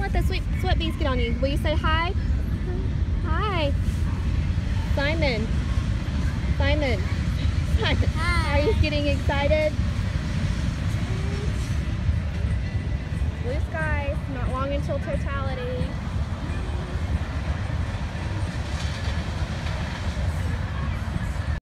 let the sweat beads get on you. Will you say hi? Hi. Simon. Simon. Simon. Hi. Are you getting excited? Blue skies, not long until totality.